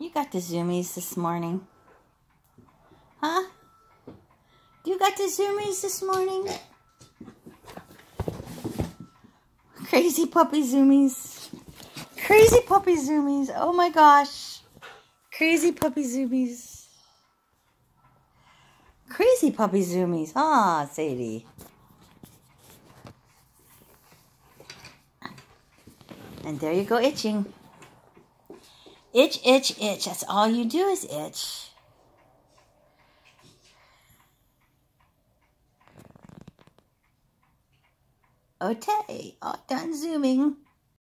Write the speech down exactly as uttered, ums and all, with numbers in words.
You got the Zoomies this morning. Huh? You got the Zoomies this morning? Crazy puppy Zoomies. Crazy puppy Zoomies. Oh my gosh. Crazy puppy Zoomies. Crazy puppy Zoomies. Ah, Sadie. And there you go itching. Itch, itch, itch. That's all you do is itch. Okay, all done zooming.